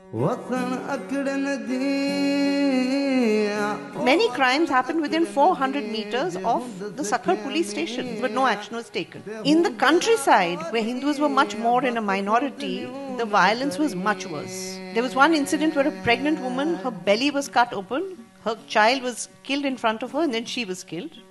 Many crimes happened within 400 meters of the Sakhar police station, but no action was taken. In the countryside, where Hindus were much more in a minority, the violence was much worse. There was one incident where a pregnant woman, her belly was cut open, her child was killed in front of her, and then she was killed.